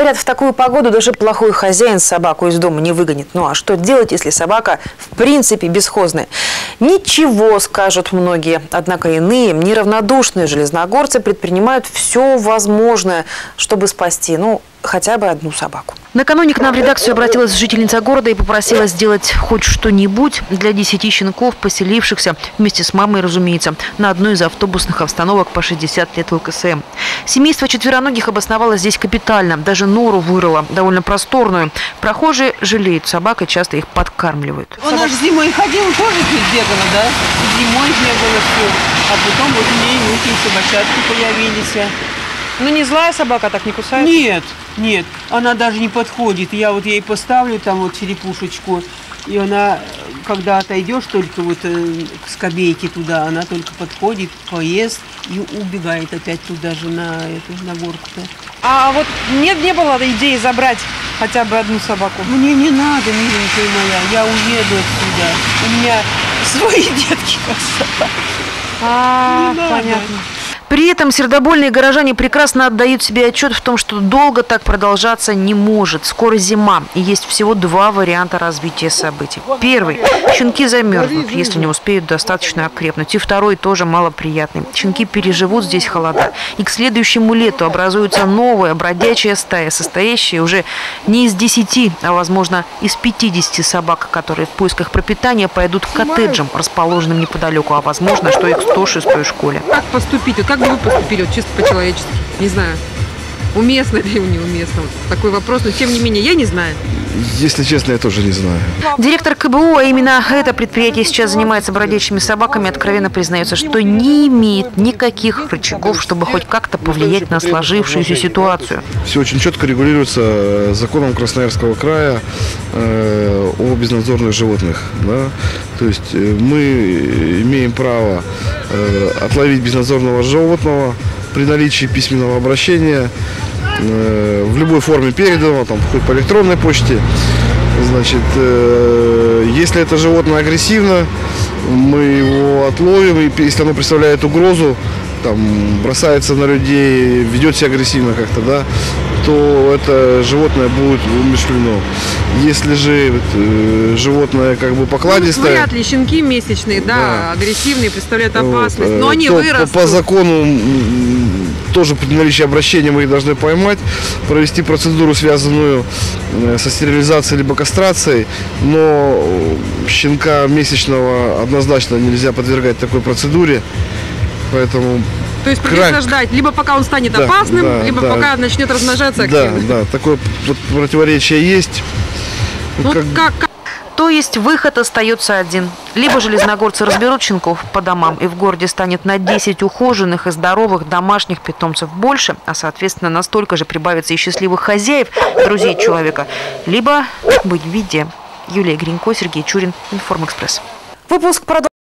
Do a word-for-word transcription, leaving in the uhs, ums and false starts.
Говорят, в такую погоду даже плохой хозяин собаку из дома не выгонит. Ну а что делать, если собака в принципе бесхозная? Ничего, скажут многие. Однако иные, неравнодушные железногорцы предпринимают все возможное, чтобы спасти, ну, хотя бы одну собаку. Накануне к нам в редакцию обратилась жительница города и попросила сделать хоть что-нибудь для десяти щенков, поселившихся вместе с мамой, разумеется, на одной из автобусных остановок по шестьдесят лет ЛКСМ. Семейство четвероногих обосновалось здесь капитально, даже нору вырыло, довольно просторную. Прохожие жалеют собак и часто их подкармливают. Она же зимой ходила, тоже тут бегала, да? Зимой бегала все, а потом вот у нее мелкие собачатки появились. Ну не злая собака, так не кусает? Нет, нет, она даже не подходит. Я вот ей поставлю там вот черепушечку, и она, когда отойдешь только вот к скамейке туда, она только подходит, поест и убегает опять туда же на эту, на горку-то. А вот нет, не было идеи забрать хотя бы одну собаку? Мне не надо, миленькая моя, я уеду отсюда. У меня свои детки как собаки. А, понятно. При этом сердобольные горожане прекрасно отдают себе отчет в том, что долго так продолжаться не может. Скоро зима, и есть всего два варианта развития событий. Первый – щенки замерзнут, если не успеют достаточно окрепнуть. И второй тоже малоприятный. Щенки переживут здесь холода. И к следующему лету образуется новая бродячая стая, состоящая уже не из десяти, а, возможно, из пятидесяти собак, которые в поисках пропитания пойдут к коттеджам, расположенным неподалеку, а, возможно, что и к сто шестой школе. Как поступить? Как вы поступили, вот, чисто по-человечески? Не знаю, уместно или неуместно. Вот такой вопрос, но тем не менее, я не знаю. Если честно, я тоже не знаю. Директор КБУ, а именно это предприятие сейчас занимается бродячими собаками, откровенно признается, что не имеет никаких рычагов, чтобы хоть как-то повлиять на сложившуюся ситуацию. Все очень четко регулируется законом Красноярского края э, о безнадзорных животных. Да? То есть мы имеем право э, отловить безнадзорного животного при наличии письменного обращения, э, в любой форме переданного, там, хоть по электронной почте. Значит, э, если это животное агрессивно, мы его отловим, и если оно представляет угрозу, там, бросается на людей, ведет себя агрессивно как-то, да, то это животное будет умерщвлено. Если же э, животное как бы покладистое... Ну, вряд ли щенки месячные, да, да, агрессивные, представляют опасность, вот, но они вырастут. По, по закону тоже при наличии обращения мы их должны поймать, провести процедуру, связанную со стерилизацией либо кастрацией, но щенка месячного однозначно нельзя подвергать такой процедуре, поэтому... То есть придется край... ждать, либо пока он станет да, опасным, да, либо да. пока начнет размножаться активно. Да, да, такое противоречие есть. Ну, как... Как... То есть выход остается один. Либо железногорцы разберут щенков по домам, и в городе станет на десять ухоженных и здоровых домашних питомцев больше, а, соответственно, настолько же прибавится и счастливых хозяев, друзей человека. Либо быть в беде. Юлия Гринько, Сергей Чурин, Информэкспресс. Выпуск продолжается.